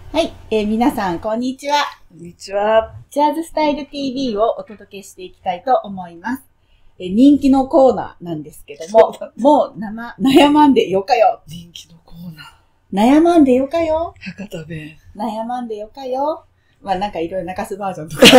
はい、皆さん、こんにちは。 こんにちは。 チャーズスタイル TV をお届けしていきたいと思います。人気のコーナーなんですけども、もう悩まんでよかよ。 人気のコーナ悩まんでよかよ。 ー。博多弁。 悩まんでよかよ。まあなんかいろいろ中洲バージョンとか。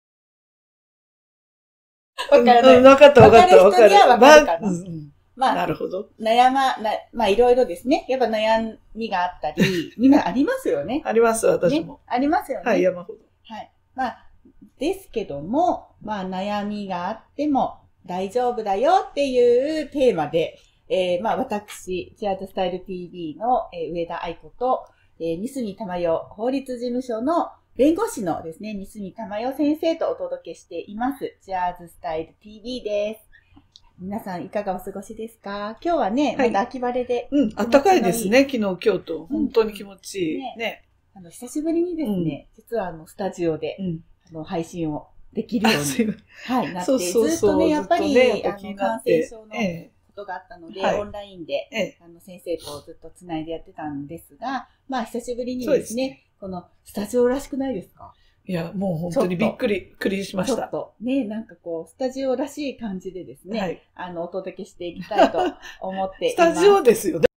わからない。 わかった。 わかる人にはわかるかな。まあ、 なるほど。 まあいろいろですね。やっぱ悩みがあったり、みんなありますよね。 あります、私も。 ね、ありますよね。 はい、山ほど。 はい。まあ、ですけども、まあ悩みがあっても大丈夫だよっていうテーマで、まあ私、チアーズスタイル TV の、上田愛子と、三角玉代法律事務所の弁護士のですね、三角玉代先生とお届けしています。チアーズスタイル TV です。皆さんいかがお過ごしですか？今日はね、まだ秋晴れで。 暖かいですね、昨日、今日と。本当に気持ちいい。ね。 久しぶりにですね、実はスタジオで、配信をできるように、はい、なって、ずっとね、やっぱり、感染症のことがあったので、オンラインで、先生とずっとつないでやってたんですが、まあ、久しぶりにですね、このスタジオらしくないですか？ いや、もう本当にびっくりしました。 ちょっとね、なんかこう、スタジオらしい感じでですね、お届けしていきたいと思っています。 スタジオですよね。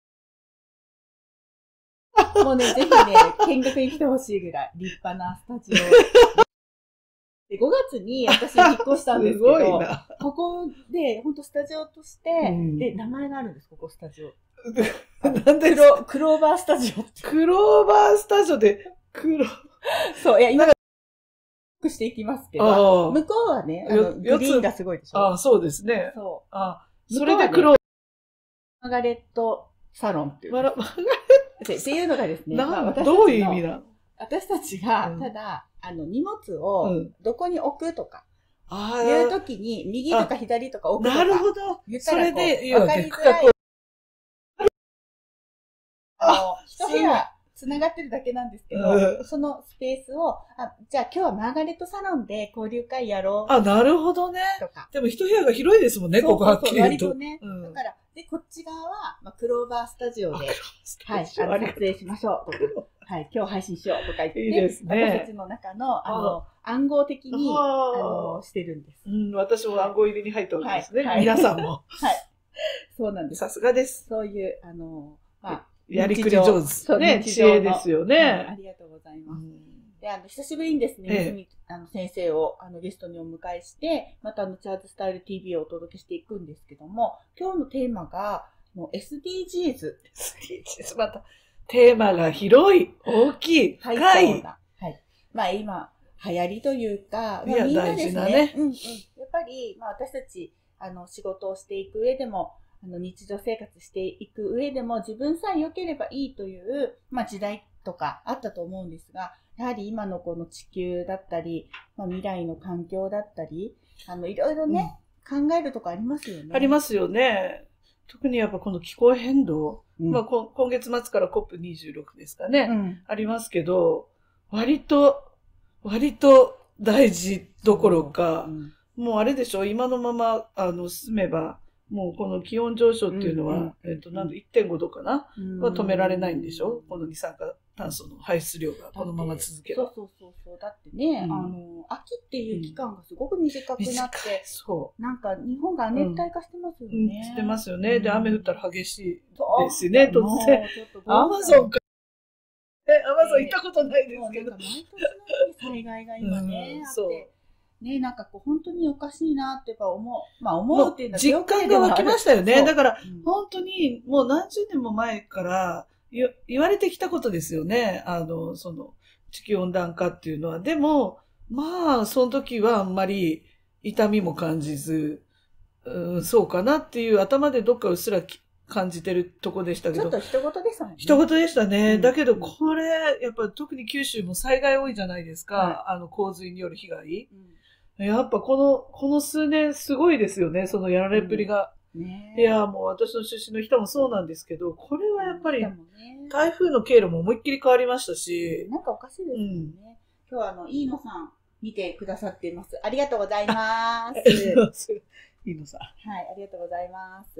もうね、ぜひね、見学に来てほしいぐらい立派なスタジオ。で5月に私引っ越したんですけど、ここで、ほんとスタジオとして、で、名前があるんです、ここスタジオ。 なんでクローバースタジオって。 クローバースタジオで、 そう、いや、今、していきますけど、向こうはね、グリーンがすごいでしょ。 ああ、そうですね。 そう。 それでマーガレットサロンっていう。っていうのがですね、 どういう意味なの？ 私たちが、ただ、荷物をどこに置くとか、いうときに、右とか左とか置くとか。 なるほど。それで、 わかりづらい。一部屋繋がってるだけなんですけど、そのスペースを、じゃあ今日はマーガレットサロンで交流会やろう。 なるほどね。でも一部屋が広いですもんね、ここはっきり言うと。 割とね。だから、で、こっち側は、クローバースタジオで、はい、撮影しましょうとか、はい、今日配信しようとか言って、 いいですね。 私たちの中の、暗号的に、してるんです。 私も暗号入りに入ったわけですね。皆さんも。 はい。そうなんです。 さすがです。 そういう、 やりくり上手。ね、知恵ですよね。 ありがとうございます。で、久しぶりにですね、先生をゲストにお迎えして、またチャーズスタイル TV をお届けしていくんですけども、今日のテーマが、もう SDGs。 SDGs、また、テーマが広い、大きい、深い。はい。 まあ今、流行りというか、 みんなですね。 やっぱり、私たち、仕事をしていく上でも、日常生活していく上でも自分さえ良ければいいという、時代とかあったと思うんですが、やはり今のこの地球だったり、未来の環境だったり、いろいろね、考えるとこありますよね。 ありますよね。特にやっぱこの気候変動、今月末から COP26 ですかね、ありますけど、割と大事どころか、もうあれでしょ、今のまま、進めば、もうこの気温上昇っていうのは、1.5 度かなは止められないんでしょ？この二酸化炭素の排出量がこのまま続けば。 そう。だってね、秋っていう期間がすごく短くなって、なんか日本が熱帯化してますよね。 してますよね。で、雨降ったら激しいですね、突然。アマゾンか。アマゾン行ったことないですけど。 毎年の災害が今ね、あって。ね、なんかこう本当におかしいなって思うっていうのは実感が湧きましたよね。だから本当にもう何十年も前から言われてきたことですよね。その地球温暖化っていうのは。でも、その時はあんまり痛みも感じず、そうかなっていう頭でどっかうっすら感じてるとこでしたけど。 ちょっと人事でしたね。 人事でしたね。だけどこれ、やっぱ特に九州も災害多いじゃないですか。洪水による被害。やっぱこの数年すごいですよね、そのやられっぷりが。いや、もう私の出身の人もそうなんですけど、これはやっぱり台風の経路も思いっきり変わりましたし。 なんかおかしいですよね。今日は飯野さん見てくださっています。ありがとうございます。 飯野さん。 はい、ありがとうございます。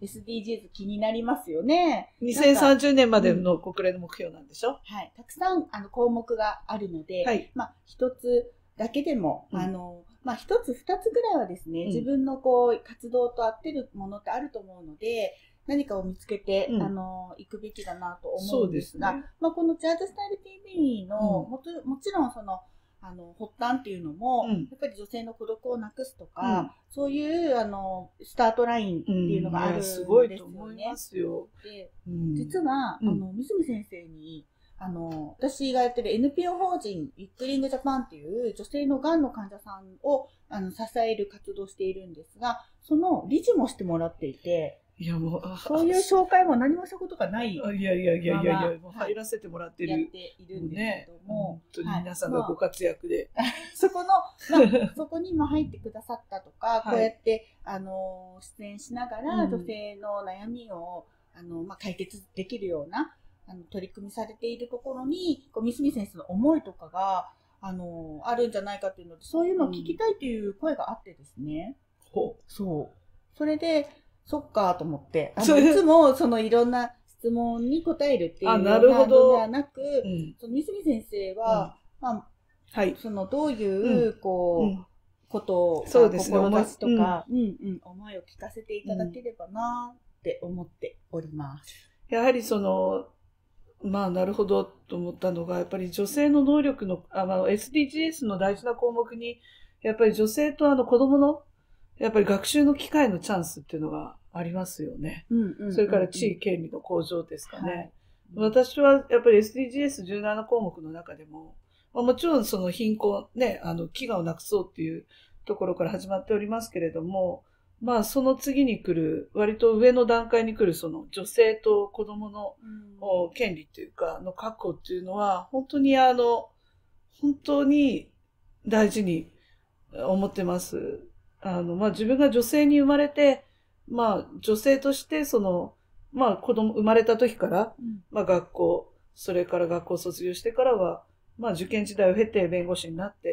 SDGs 気になりますよね。 2030年までの国連の目標なんでしょ？ はい。たくさん、項目があるので、はい、まあ、一つだけでも、まあ、一つ、二つぐらいはですね、自分の活動と合ってるものってあると思うので、何かを見つけて、行くべきだなと思うんですが、まあ、このチャートスタイル TV の、もちろん発端っていうのも、やっぱり女性の孤独をなくすとか、そういう、スタートラインっていうのがあるんですよね。すごいと思いますよ。で、実は、三角先生に、私がやってる NPO 法人ウィックリングジャパンっていう女性のがんの患者さんを支える活動をしているんですが、その理事もしてもらっていて、いやもうそういう紹介も何もしたことがない。 いや、もう入らせてもらってる。 やっているんですけども。 本当に皆さんがご活躍で。 そこに今入ってくださったとか、こうやって、出演しながら女性の悩みを、解決できるような、取り組みされているところに、三角先生の思いとかが、あるんじゃないかっていうので、そういうのを聞きたいという声があってですね。そう。それで、そっかと思って、いつもいろんな質問に答えるっていうのではなく、三角先生は、どういう、ことを、志とか、思いを聞かせていただければなって思っております。 やはりまあ、なるほどと思ったのが、やっぱり女性の能力の、SDGs の大事な項目に、やっぱり女性と子供の、やっぱり学習の機会のチャンスっていうのがありますよね。それから地位権利の向上ですかね。私はやっぱり SDGs17 項目の中でも、もちろん貧困ね、飢餓をなくそうっていうところから始まっておりますけれども、まあその次に来る、割と上の段階に来る女性と子供の権利っていうか、の確保っていうのは、本当に本当に大事に思ってます。自分が女性に生まれて、女性として、子供、生まれた時から、学校、それから学校卒業してからは、受験時代を経て弁護士になって、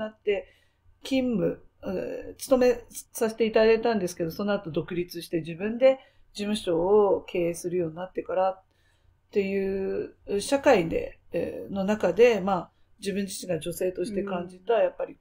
勤めさせていただいたんですけど、その後独立して自分で事務所を経営するようになってからっていう社会で、の中で、自分自身が女性として感じた、やっぱり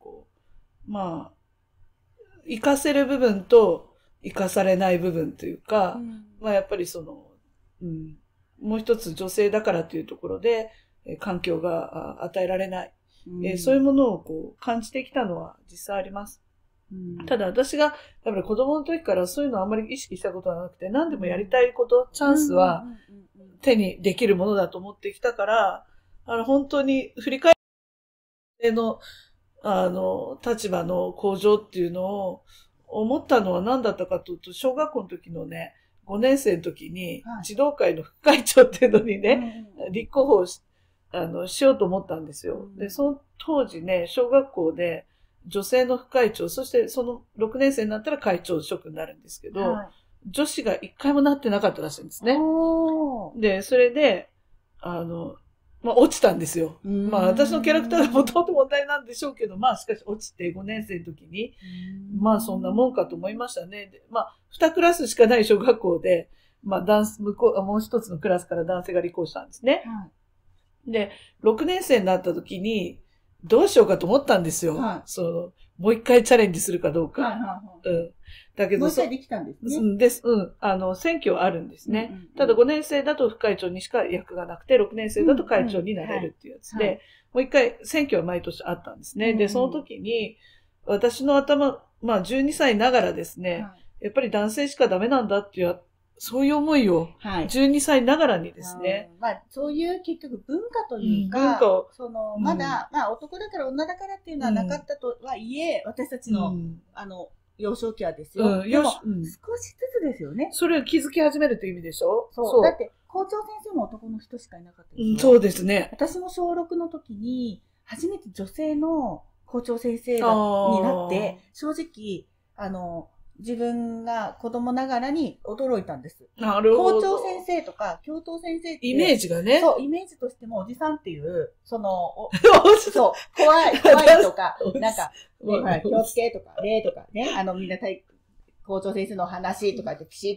活かせる部分と活かされない部分というか、やっぱりもう一つ女性だからというところで、環境が与えられない。そういうものを感じてきたのは実際あります。ただ私がやっぱり子供の時からそういうのをあんまり意識したことはなくて、何でもやりたいこと、チャンスは手にできるものだと思ってきたから、本当に振り返っての立場の向上っていうのを思ったのは何だったかというと、小学校の時のね、5年生の時に、児童会の副会長っていうのにね、立候補をしようと思ったんですよ。で、その当時ね、小学校で女性の副会長、そしてその6年生になったら会長職になるんですけど、女子が一回もなってなかったらしいんですね。で、それで、落ちたんですよ。私のキャラクターがもともと問題なんでしょうけど、しかし落ちて5年生の時に、そんなもんかと思いましたね。で2クラスしかない小学校で、もう一つのクラスから男性が立候補したんですね。で、6年生になった時に、どうしようかと思ったんですよ。もう一回チャレンジするかどうか。だけど、 もう一回できたんですね。 選挙はあるんですね。ただ5年生だと副会長にしか役がなくて、6年生だと会長になれるっていうやつで、もう一回選挙は毎年あったんですね。で、その時に、私の頭、12歳ながらですね、やっぱり男性しかダメなんだっていう、そういう思いを、12歳ながらにですね。 そういう結局文化というか、まだ、男だから女だからっていうのはなかったとはいえ、私たちの、幼少期はですよ。でも、少しずつですよね。 それを気づき始めるという意味でしょ？ そう。だって、校長先生も男の人しかいなかったですよ。 そうですね。 私も小6の時に、初めて女性の校長先生になって、正直、自分が子供ながらに驚いたんです。 なるほど。 校長先生とか、教頭先生って。 イメージがね。 そう、イメージとしてもおじさんっていう、そう、怖いとか、なんか、気をつけとか、礼とかね、みんな校長先生の話とかってピシって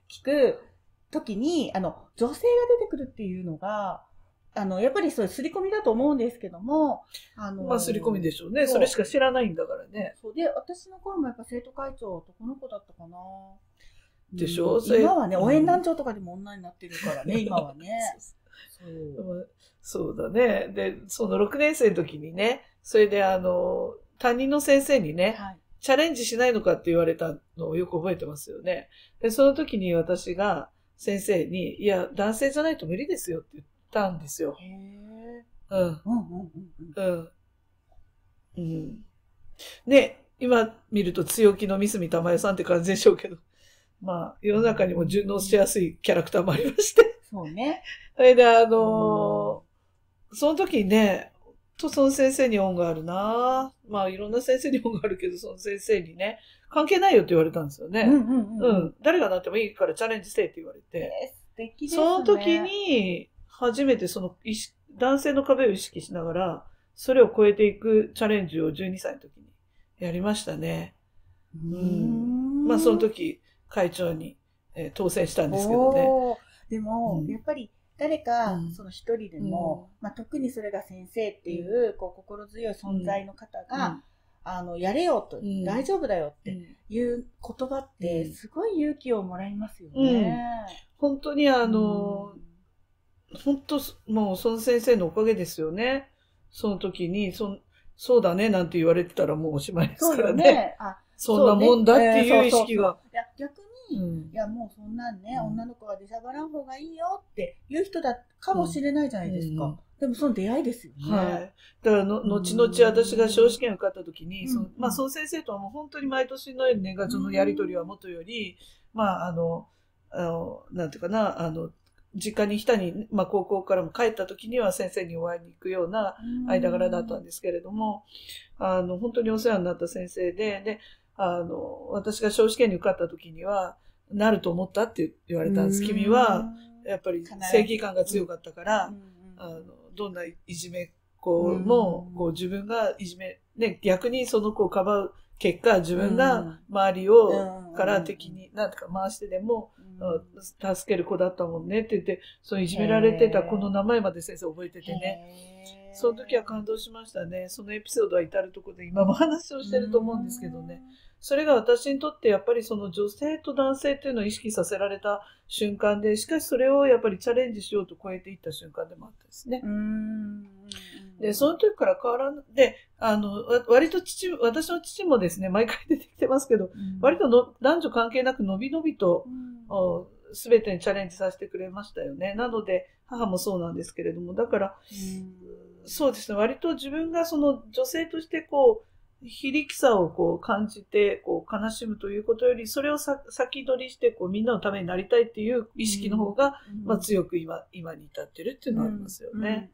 聞く時に、女性が出てくるっていうのが、やっぱりそういう刷り込みだと思うんですけども、 まあ刷り込みでしょうね。それしか知らないんだからね。 そうで、私の頃もやっぱ生徒会長、男の子だったかな。 でしょ、 今はね、応援団長とかでも女になってるからね、今はね。 そうだね。で、その6年生の時にね、それで担任の先生にね、チャレンジしないのかって言われたのをよく覚えてますよね。で、その時に私が先生に、いや、男性じゃないと無理ですよって言ったんですよ。ね、今見ると強気の三角珠代さんって感じでしょうけど、まあ、世の中にも順応しやすいキャラクターもありまして。 そうね。 それでその時にね、その先生に恩があるな。まあいろんな先生に恩があるけど、その先生にね、関係ないよって言われたんですよね。誰がなってもいいからチャレンジしてって言われて。 素敵ですね。 その時に、初めてその男性の壁を意識しながら、それを超えていくチャレンジを12歳の時にやりましたね。まあその時、会長に、当選したんですけどね。 でも、やっぱり、誰か、その一人でも、まあ、特にそれが先生っていう、こう、心強い存在の方が、やれよと、大丈夫だよっていう言葉って、すごい勇気をもらいますよね。 本当に本当、もうその先生のおかげですよね。その時に、そうだねなんて言われてたらもうおしまいですからね。そんなもんだっていう意識が。 いや、逆に、いや、もうそんなんね、女の子は出しゃばらん方がいいよっていう人だかもしれないじゃないですか。でもその出会いですよね。 はい。だから後々私が司法試験受かった時に、まあ、その先生とはもう本当に毎年のように年賀状のやり取りはもとより、まあ、なんていうかな、実家に来に、まあ、高校からも帰った時には先生にお会いに行くような間柄だったんですけれども、本当にお世話になった先生で、私が司法試験に受かった時には、なると思ったって言われたんです。君は、やっぱり正義感が強かったから、どんないじめっ子も、こう自分がいじめ、ね、逆にその子をかばう結果、自分が周りをから敵になんとか回してでも、助ける子だったもんねって言って、そのいじめられてた子の名前まで先生覚えててね。その時は感動しましたね。そのエピソードは至るところで今も話をしてると思うんですけどね。それが私にとってやっぱりその女性と男性っていうのを意識させられた瞬間で、しかしそれをやっぱりチャレンジしようと超えていった瞬間でもあったですね。で、その時から変わらんで、割と私の父もですね、毎回出てきてますけど、割と男女関係なくのびのびと、すべてにチャレンジさせてくれましたよね。なので、母もそうなんですけれども、だから、そうですね、割と自分がその女性としてこう、非力さをこう感じて、こう悲しむということより、それを先取りして、こうみんなのためになりたいっていう意識の方が、まあ強く今に至ってるっていうのはありますよね。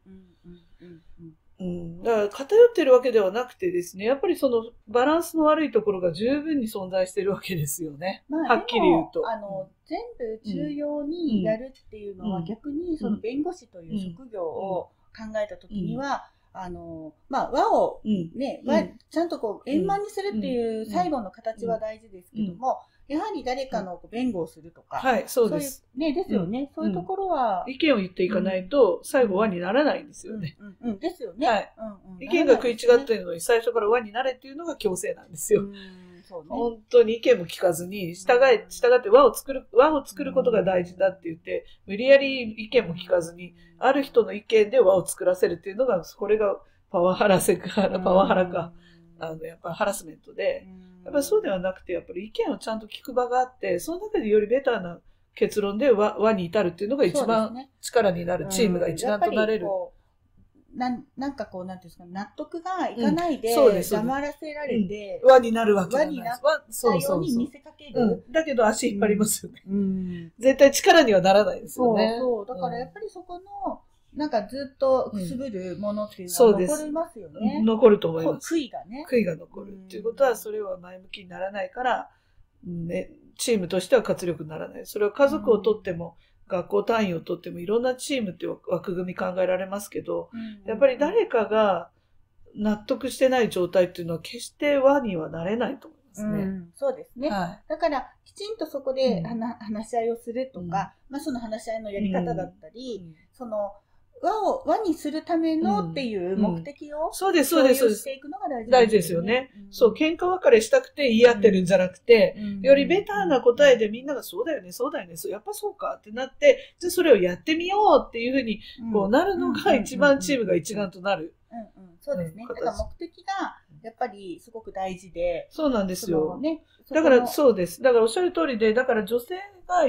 だから偏ってるわけではなくてですね、やっぱりそのバランスの悪いところが十分に存在してるわけですよね。はっきり言うと。 全部重要にやるっていうのは、逆にその弁護士という職業を考えたときには、まあ、和をね、ちゃんとこう円満にするっていう最後の形は大事ですけども、やはり誰かの弁護をするとか。 はい、そうです。 ね、ですよね。そういうところは。 意見を言っていかないと、最後和にならないんですよね。 ですよね。 はい。意見が食い違っているのに、最初から和になれっていうのが強制なんですよ。本当に意見も聞かずに、従って和を作ることが大事だって言って、無理やり意見も聞かずに、ある人の意見で和を作らせるっていうのが、これがパワハラか、やっぱハラスメントで、やっぱそうではなくて、やっぱり意見をちゃんと聞く場があって、その中でよりベターな結論で和に至るっていうのが一番力になる、チームが一丸となれる。 なんかこう、なんていうんですか、納得がいかないで、黙らせられて、 輪になるわけ輪になったように見せかける。 だけど足引っ張りますよね。絶対力にはならないですよね。 そう。だからやっぱりそこの、なんかずっとくすぶるものっていうのは残りますよね。 残ると思います。 悔いがね。 悔いが残る。っていうことは、それは前向きにならないから、チームとしては活力にならない。それは家族をとっても、学校単位をとってもいろんなチームって枠組み考えられますけど、やっぱり誰かが納得してない状態っていうのは決して和にはなれないと思いまますね。 そうですね。だから、きちんとそこで話し合いをするとか、その話し合いのやり方だったり、その、輪にするためのっていう目的を共有していくのが大事ですよね。そう、喧嘩別れしたくて言い合ってるんじゃなくて、よりベターな答えでみんながそうだよね、そうだよね、やっぱそうかってなって、じゃあそれをやってみようっていうふうにこうなるのが一番チームが一丸となる。 そうですね。だから目的がやっぱりすごく大事で。 そうなんですよ。だからそうです。だからおっしゃる通りで、だから女性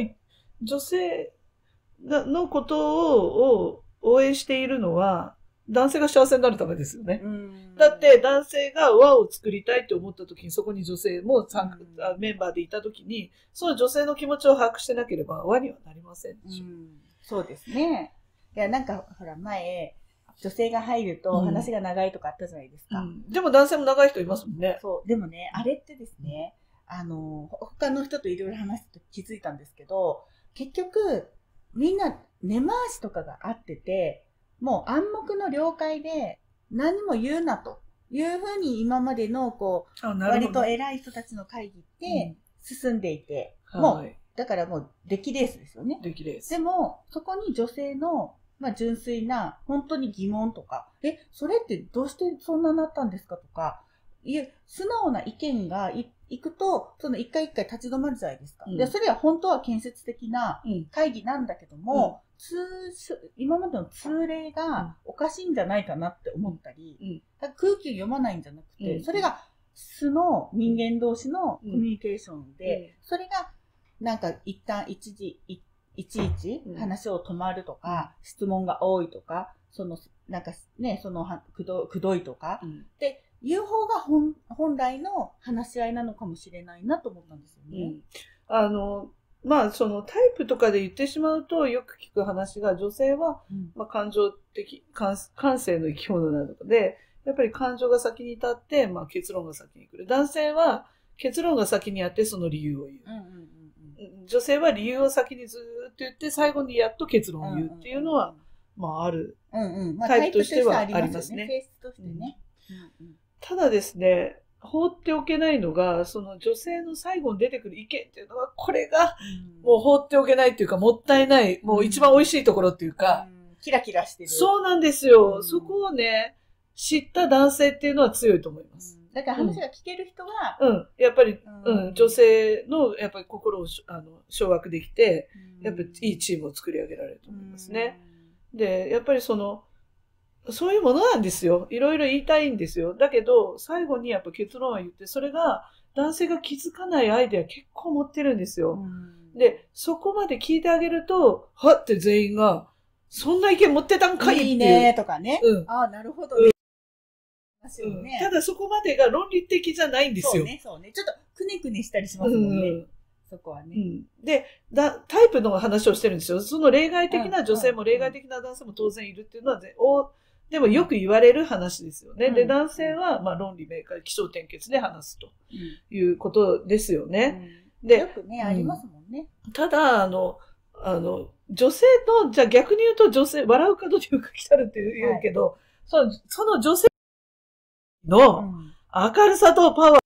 のことを応援しているのは、男性が幸せになるためですよね。だって男性が輪を作りたいと思った時に、そこに女性もメンバーでいた時に、その女性の気持ちを把握してなければ輪にはなりませんでしょ。 そうですね。いや、なんかほら前、女性が入ると話が長いとかあったじゃないですか。 でも男性も長い人いますもんね。 そう。でもね、あれってですね、他の人といろいろ話して気づいたんですけど、結局、みんな根回しとかがあってて、もう暗黙の了解で何も言うなというふうに今までの割と偉い人たちの会議って進んでいて、もう、だからもう出来レースですよね。 出来レース。 でも、そこに女性の純粋な本当に疑問とか、それってどうしてそんなになったんですかとか、素直な意見がいくと、その一回一回立ち止まるじゃないですか。で、それは本当は建設的な会議なんだけども、今までの通例がおかしいんじゃないかなって思ったり、空気を読まないんじゃなくて、それが素の人間同士のコミュニケーションで、それがなんか一旦いちいち話を止まるとか、質問が多いとか、なんかね、くどいとか、で、いう方が本来の話し合いなのかもしれないなと思ったんですよね。 そのタイプとかで言ってしまうと、よく聞く話が、女性は、感情的、感性の生き物なので、やっぱり感情が先に立って、結論が先に来る。男性は結論が先にあってその理由を言う。女性は理由を先にずーっと言って、最後にやっと結論を言うっていうのは、ある。タイプとしてはありますね。 性質としてね。 ただですね、放っておけないのが、その女性の最後に出てくる意見っていうのが、これが、もう放っておけないっていうか、もったいない、もう一番美味しいところっていうか、 キラキラしてる。 そうなんですよ。そこをね、知った男性っていうのは強いと思います。 だから話が聞ける人が、 やっぱり、女性の、やっぱり心を、掌握できて、やっぱりいいチームを作り上げられると思いますね。で、やっぱりそういうものなんですよ。いろいろ言いたいんですよ。だけど、最後にやっぱ結論は言って、それが男性が気づかないアイデア結構持ってるんですよ。で、そこまで聞いてあげると、はって全員が、そんな意見持ってたんかいっていう。 いいねとかね。ああ、なるほどね。 ただそこまでが論理的じゃないんですよ。 そうね。ちょっとくねくねしたりしますもんね。そこはね。 で、タイプの話をしてるんですよ。その例外的な女性も例外的な男性も当然いるっていうのは、でもよく言われる話ですよね。で、男性は論理明快、起承転結で話すということですよね。 で、よくね、ありますもんね。 ただ、女性の、じゃあ逆に言うと女性、笑う角に浮かきたるって言うけど、その女性の明るさとパワー、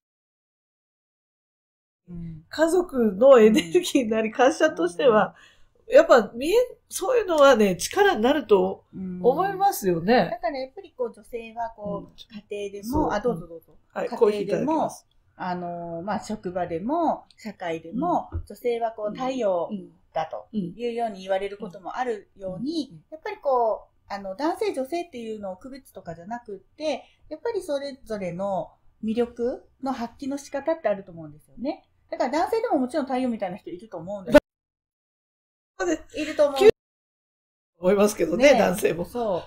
家族のエネルギーになり、会社としては、やっぱそういうのはね、力になると思いますよね。 だからやっぱり女性は家庭でも、どうぞどうぞ。 家庭でも、 職場でも、社会でも、女性は太陽だというように言われることもあるように、やっぱり男性女性っていうのを区別とかじゃなくって、やっぱりそれぞれの魅力の発揮の仕方ってあると思うんですよね。だから男性でももちろん太陽みたいな人いると思うんだけど。いると思いますけどね、男性も。 そう。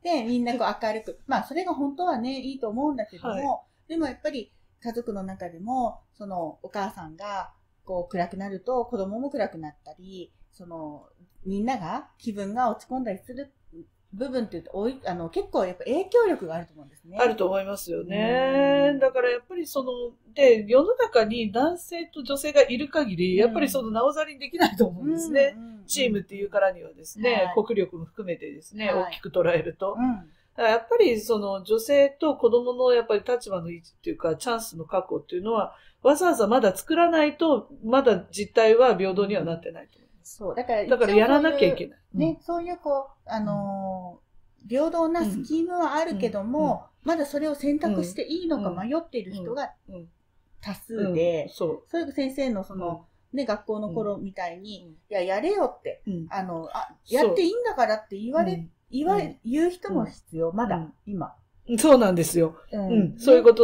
で、みんな明るく。それが本当はね、いいと思うんだけども、でもやっぱり家族の中でも、お母さんが暗くなると子供も暗くなったり、みんなが気分が落ち込んだりする部分って結構やっぱ影響力があると思うんですね。 あると思いますよね。だからやっぱりで、世の中に男性と女性がいる限り、やっぱりなおざりにできないと思うんですね。チームっていうからにはですね、国力も含めてですね、大きく捉えると。 やっぱりその女性と子供のやっぱり立場の維持っていうか、チャンスの確保っていうのは、わざわざまだ作らないと、まだ実態は平等にはなってないと思います。 そう。だからやらなきゃいけない。 ね、そういう平等なスキームはあるけども、まだそれを選択していいのか迷っている人が多数で、そういう先生のその、ね、学校の頃みたいに、いや、やれよって、やっていいんだからって言う人も必要、まだ、今。 そうなんですよ。そういうこと。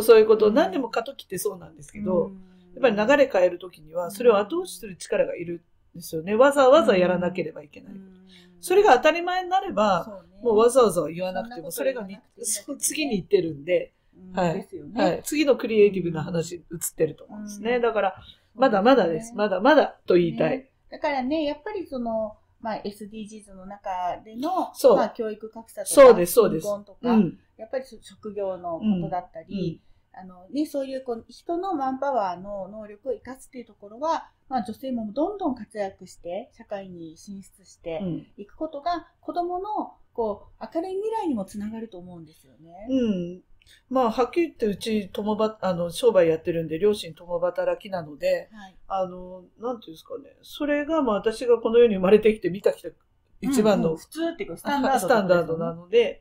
何でも過渡期ってそうなんですけど、やっぱり流れ変えるときには、それを後押しする力がいるんですよね。わざわざやらなければいけない。それが当たり前になれば、もうわざわざ言わなくても、それが次に行ってるんで、はい。次のクリエイティブな話移ってると思うんですね。だから、まだまだです。まだまだと言いたい。 だからね、やっぱりその、SDGs の中での、教育格差とか、貧困とか、やっぱり職業のことだったり、そういう人のマンパワーの能力を生かすっていうところは、女性もどんどん活躍して、社会に進出していくことが、子供の明るい未来にもつながると思うんですよね。 はっきり言ってうち商売やってるんで、両親共働きなので、なんていうんですかね。それが私がこの世に生まれてきて見た人一番の、 普通っていうかスタンダードなので、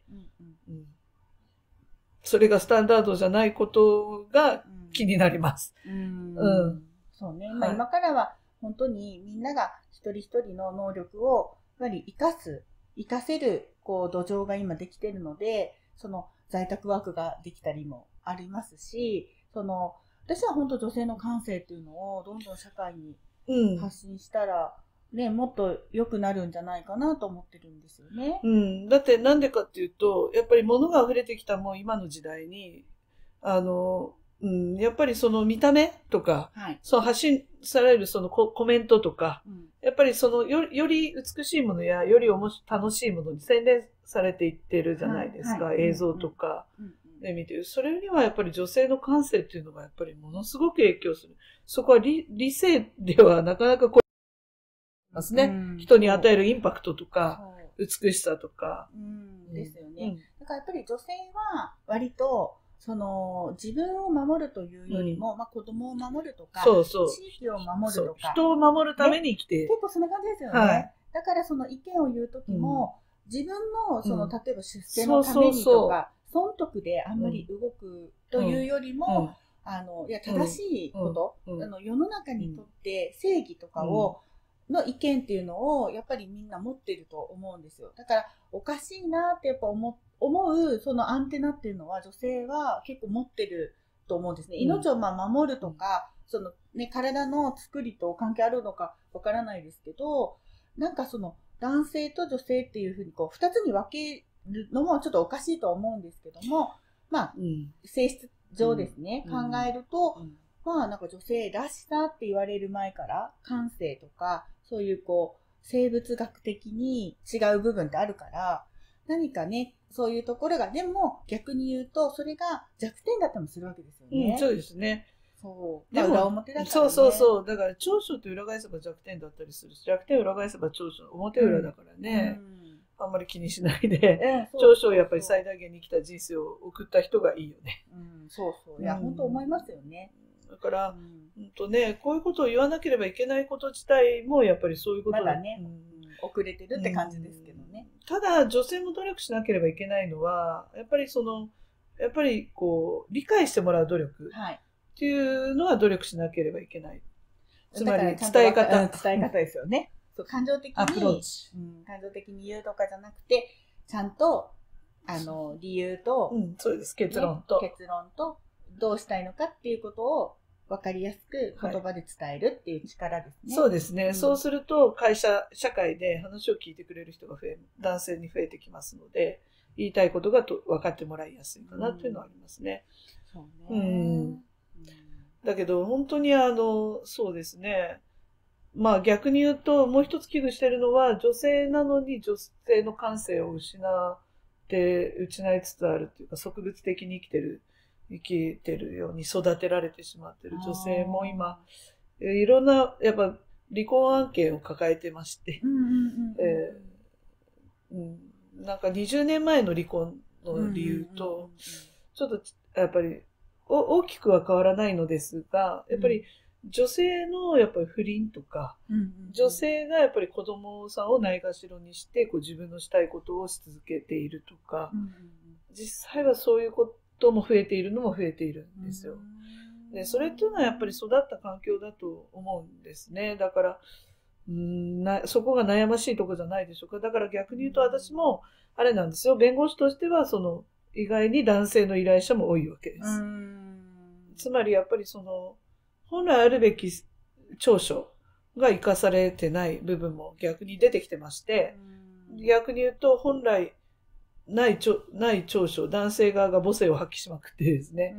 それがスタンダードじゃないことが気になります。 そうね。今からは本当にみんなが一人一人の能力をやっぱり活かせる土壌が今できてるので、その在宅ワークができたりもありますし、私は本当女性の感性っていうのをどんどん社会に発信したら、もっと良くなるんじゃないかなと思ってるんですよね。 だってなんでかっていうと、やっぱり物が溢れてきたもう今の時代に、やっぱりその見た目とか、その発信されるそのコメントとか、やっぱりそのより美しいものやより楽しいものに洗練されていってるじゃないですか、映像とかで見てる。それにはやっぱり女性の感性っていうのがやっぱりものすごく影響する。そこは理性ではなかなかますね。人に与えるインパクトとか、美しさとか。 ですよね。だからやっぱり女性は割と、自分を守るというよりも、子供を守るとか、地域を守るとか。 人を守るために生きて、 結構そんな感じですよね。だからその意見を言うときも、自分の例えば出世のためにとか、損得であんまり動くというよりも、正しいこと、世の中にとって正義とかの意見っていうのをやっぱりみんな持ってると思うんですよ。だからおかしいなってやっぱ思うそのアンテナっていうのは女性は結構持ってると思うんですね。命を守るとか、体の作りと関係あるのかわからないですけど、なんか男性と女性っていうふうに二つに分けるのもちょっとおかしいとは思うんですけども、性質上ですね、考えると、なんか女性らしさって言われる前から感性とかそういう生物学的に違う部分ってあるから、何かね、そういうところが、でも逆に言うとそれが弱点だったりもするわけですよね。 そうですね。 そう。でも裏表だからね。 そう。だから長所って裏返せば弱点だったりするし、弱点を裏返せば長所、表裏だからね。あんまり気にしないで、長所をやっぱり最大限に生きた人生を送った人がいいよね。 そう。いや、本当思いますよね。 だから、こういうことを言わなければいけないこと自体もやっぱりそういうことだ。まだね、遅れてるって感じですけどね。 ただ、女性も努力しなければいけないのは、やっぱり理解してもらう努力っていうのは努力しなければいけない。つまり、伝え方。 伝え方ですよね。感情的に、 アプローチ。 感情的に言うとかじゃなくて、ちゃんと、理由と、 そうです、結論と、 どうしたいのかっていうことを分かりやすく言葉で伝えるっていう力ですね。 そうですね。そうすると、社会で話を聞いてくれる人が男性に増えてきますので、言いたいことが分かってもらいやすいかなっていうのはありますね。 そうね。 だけど、本当にそうですね。逆に言うと、もう一つ危惧してるのは、女性なのに女性の感性を失いつつあるっていうか、植物的に生きてるように育てられてしまってる女性も今、いろんな、やっぱ離婚案件を抱えてまして、なんか20年前の離婚の理由と、ちょっとやっぱり大きくは変わらないのですが、やっぱり女性のやっぱり不倫とか、女性がやっぱり子供さんをないがしろにしてこう自分のしたいことをし続けているとか、実際はそういうことも増えているのも増えているんですよ。でそれっていうのはやっぱり育った環境だと思うんですね。だからそこが悩ましいところじゃないでしょうか。だから逆に言うと私もあれなんですよ。弁護士としては意外に男性の依頼者も多いわけです。つまりやっぱり本来あるべき長所が生かされてない部分も逆に出てきてまして、逆に言うと本来ない長所、男性側が母性を発揮しまくってですね、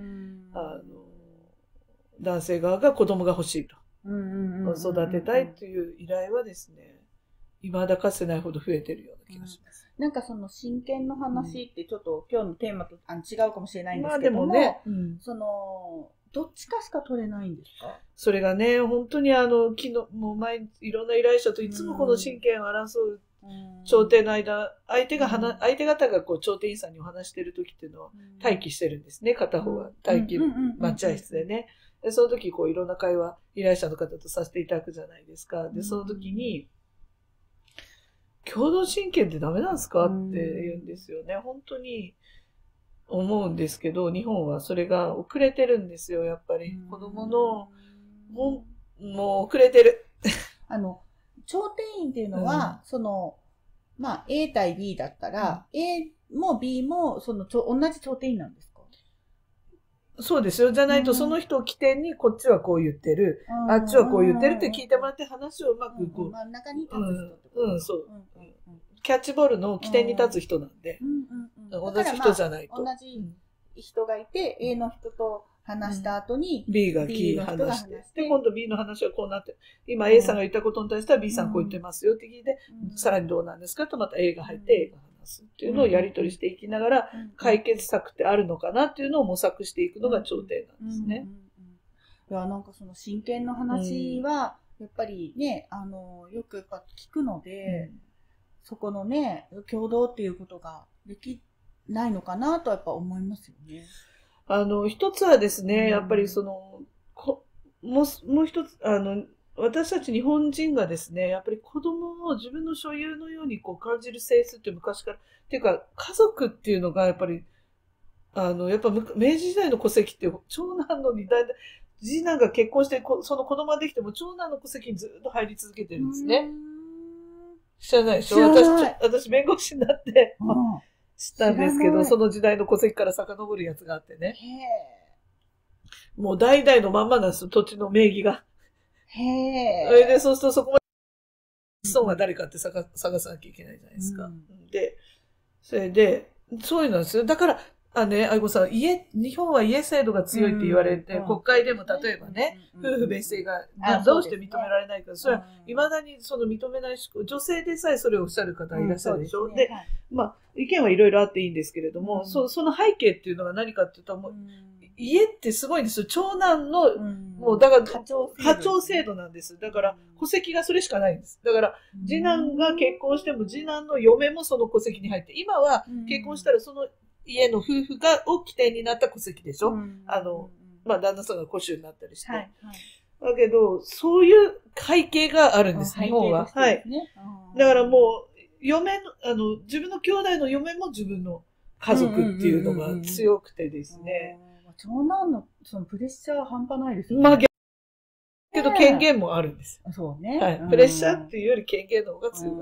男性側が子供が欲しいと。育てたいという依頼はですね、未だかつてないほど増えてるような気がします。 なんか真剣の話ってちょっと今日のテーマと違うかもしれないんですけども、ね、どっちかしか取れないんですか？ それがね、本当に昨日、もう毎日いろんな依頼者といつもこの親権を争う調停の間、相手方がこう調停員さんにお話してる時っていうのは待機してるんですね。片方は待機、待合室でね。でその時こういろんな会話、依頼者の方とさせていただくじゃないですか。で、その時に、共同親権ってダメなんですかって言うんですよね。本当に思うんですけど、日本はそれが遅れてるんですよ、やっぱり。子供の、もう遅れてる。 調停員っていうのは、A 対 B だったら、A も B も同じ調停員なんですか？ そうですよ。じゃないと、その人を起点に、こっちはこう言ってる、あっちはこう言ってるって聞いてもらって話をうまく真ん中に立つ人ってこと？ そう。キャッチボールの起点に立つ人なんで、同じ人じゃないと。 同じ人がいて、A の人と話した後に、 B が話して、で、今度 B の話はこうなって、今 A さんが言ったことに対しては B さんこう言ってますよって聞いて、さらにどうなんですかとまた A が入って A が話すっていうのをやり取りしていきながら、解決策ってあるのかなっていうのを模索していくのが調停なんですね。 いや、なんか親権の話は、やっぱりね、よくやっぱ聞くので、そこのね、共同っていうことができないのかなとやっぱ思いますよね。 一つはですね、やっぱりもう一つ、私たち日本人がですね、やっぱり子供を自分の所有のようにこう感じる性質って昔から、っていうか家族っていうのがやっぱり、やっぱ明治時代の戸籍って長男の2代、次男が結婚してその子供ができても長男の戸籍にずっと入り続けてるんですね。知らないでしょ？私弁護士になって、知ったんですけど、その時代の戸籍から遡るやつがあってね。もう代々のまんまなんですよ、土地の名義が。で、そうするとそこまで、子孫が誰かって探さなきゃいけないじゃないですか。で、それで、そういうのなんですよ。だから、愛子さん、日本は家制度が強いって言われて、国会でも例えばね、夫婦別姓がどうして認められないか、それは未だに認めない女性でさえそれをおっしゃる方いらっしゃるでしょ。で、意見はいろいろあっていいんですけれども、その背景っていうのが何かっていうと、もう家ってすごいんですよ。長男の、もうだから、家長制度なんです。だから、戸籍がそれしかないんです。だから、次男が結婚しても、次男の嫁もその戸籍に入って、今は結婚したらその家の夫婦が起点になった戸籍でしょ。旦那さんが戸主になったりして。だけど、そういう背景があるんです、日本は。はい。だからもう、自分の兄弟の嫁も自分の家族っていうのが強くてですね。 長男のプレッシャー半端ないですよね。 けど権限もあるんです。 そうね。 はい。プレッシャーっていうより権限の方が強かった。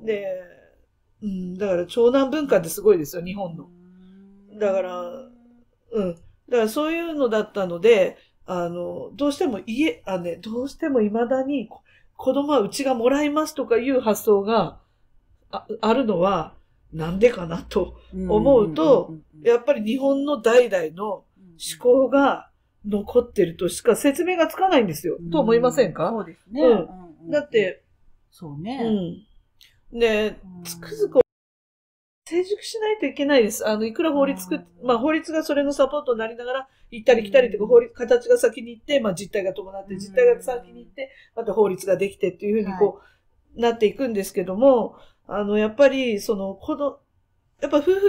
で、だから長男文化ってすごいですよ、日本の。だから、そういうのだったので、どうしてもどうしても未だに子供はうちがもらいますとかいう発想があるのはなんでかなと思うと、やっぱり日本の代々の思考が残ってるとしか説明がつかないんですよ。と思いませんか？ そうですね。 だって、 そうね。 で、つくづく成熟しないといけないです。いくら法律法律がそれのサポートになりながら、行ったり来たりとか、形が先に行って、実態が伴って、実態が先に行って、また法律ができてっていうふうになっていくんですけども、やっぱり、 やっぱ夫婦って、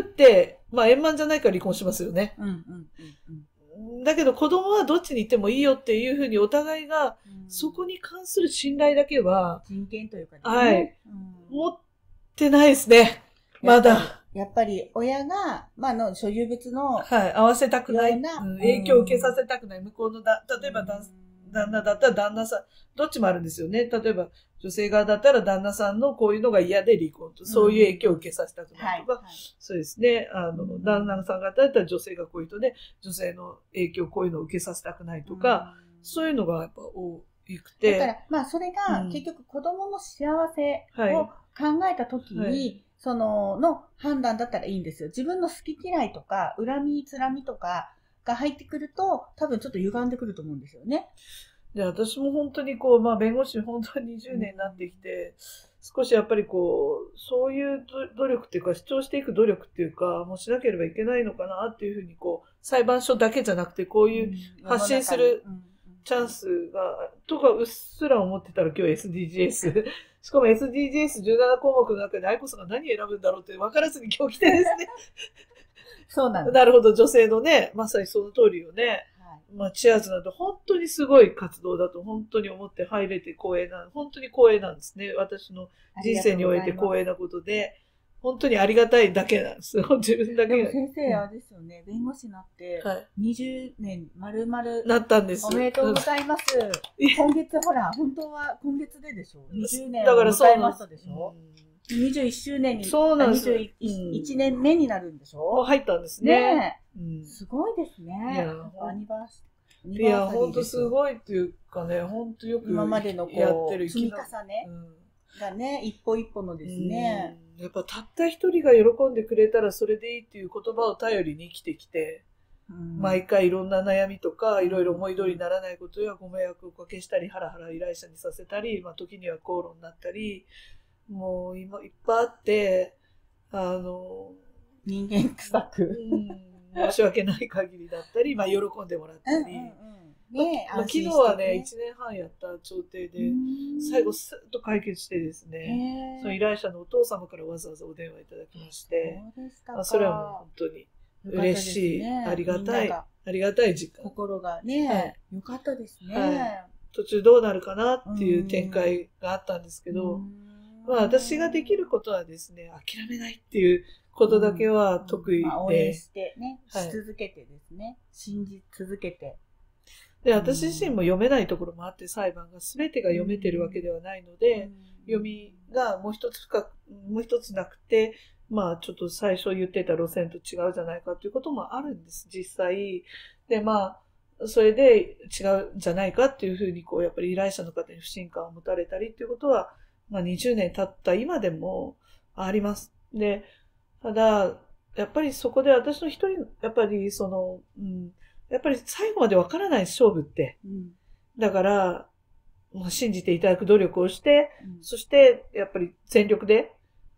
まあ円満じゃないから離婚しますよね。だけど子供はどっちに行ってもいいよっていうふうにお互いが、そこに関する信頼だけは、 人権というかね。 はい。持ってないですね。まだ。 やっぱり親が、まあ所有物の。 はい。合わせたくない。影響を受けさせたくない。向こうの例えば旦那だったら旦那さん、どっちもあるんですよね。例えば女性側だったら旦那さんのこういうのが嫌で離婚と、そういう影響を受けさせたくないとか、そうですね。旦那さん方だったら女性がこういう人で、女性の影響こういうのを受けさせたくないとか、そういうのがやっぱ多くて。 だから、まあそれが結局子供の幸せを考えたときに、の判断だったらいいんですよ。自分の好き嫌いとか、恨み、つらみとかが入ってくると、多分ちょっと歪んでくると思うんですよね。 で、私も本当にまあ弁護士本当に20年になってきて、少しやっぱりそういう努力っていうか、主張していく努力っていうか、もうしなければいけないのかなっていうふうに裁判所だけじゃなくて、こういう発信するチャンスが、とかうっすら思ってたら今日 SDGs。しかも SDGs17 項目の中で愛子さんが何選ぶんだろうって分からずに今日来てですね。 そうなんです。 なるほど、女性のね、まさにその通りよね。まあ、チアーズなんて本当にすごい活動だと本当に思って入れて光栄本当に光栄なんですね。私の人生において光栄なことで、本当にありがたいだけなんですよ。自分だけ。 でも先生、あれですよね、弁護士になって、20年丸々 なったんです。 おめでとうございます。今月、ほら、本当は今月ででしょ ?20 年を迎えましたでしょ21周年に、 そうなんです。 21年目になるんでしょもう入ったんですね。 すごいですね。アニバーサリー。 いや、ほんとすごいっていうかね、ほんとよく今までのやってる積み重ねがね、一歩一歩のですね。 やっぱたった一人が喜んでくれたらそれでいいっていう言葉を頼りに生きてきて、毎回いろんな悩みとか、いろいろ思い通りにならないことやご迷惑をおかけしたり、ハラハラ依頼者にさせたり、まあ時には口論になったり、もう今いっぱいあって、 人間臭く、 申し訳ない限りだったり、まあ喜んでもらったり、昨日はね、1年半やった調停で、最後スッと解決してですね、その依頼者のお父様からわざわざお電話いただきまして、それはもう本当に嬉しい、ありがたい時間。 心がね、よかったですね。 途中どうなるかなっていう展開があったんですけど、まあ私ができることはですね、諦めないっていうことだけは得意で。 応援してね、し続けてですね、信じ続けて。 で、私自身も読めないところもあって、裁判が全てが読めてるわけではないので、読みがもう一つなくて、まあちょっと最初言ってた路線と違うじゃないかということもあるんです、実際。で、まあ、それで違うんじゃないかっていうふうに、やっぱり依頼者の方に不信感を持たれたりっていうことは、まあ20年経った今でもあります。で、ただ、やっぱりそこで私の一人、やっぱりやっぱり最後までわからない勝負って。だから、もう信じていただく努力をして、そしてやっぱり全力で、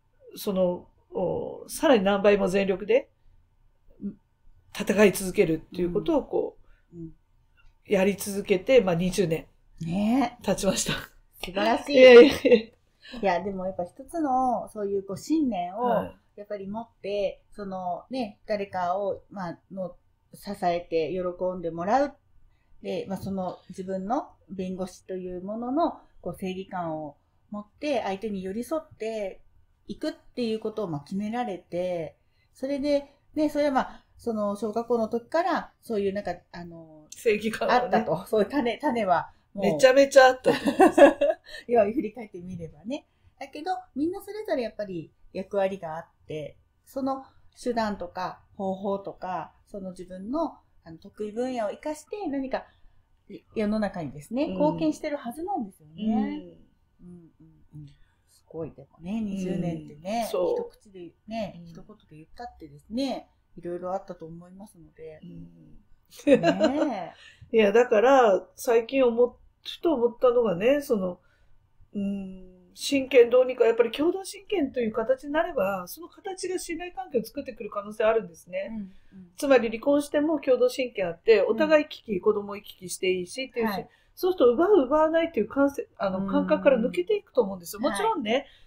さらに何倍も全力で戦い続けるっていうことをやり続けて、まあ20年経ちました。 素晴らしい。いや、でもやっぱ一つのそういう信念をやっぱり持って、誰かを、支えて喜んでもらう。で、自分の弁護士というものの正義感を持って相手に寄り添っていくっていうことを決められて、それで、それは小学校の時からそういう正義感あったと。そういう種はめちゃめちゃあった。 要は振り返ってみればね。だけど、みんなそれぞれやっぱり役割があって、その手段とか方法とか、自分の得意分野を生かして何か世の中にですね、貢献してるはずなんですよね。すごい、でもね、20年ってね、一口でね、一言で言ったってですね、いろいろあったと思いますので。 いや、だから、最近ふと思ったのがね、親権どうにか、やっぱり共同親権という形になれば、その形が信頼関係を作ってくる可能性あるんですね。つまり離婚しても共同親権あって、お互い子供を行き来していいしっていうし、そうすると奪わないっていう感覚から抜けていくと思うんですよ。もちろんね、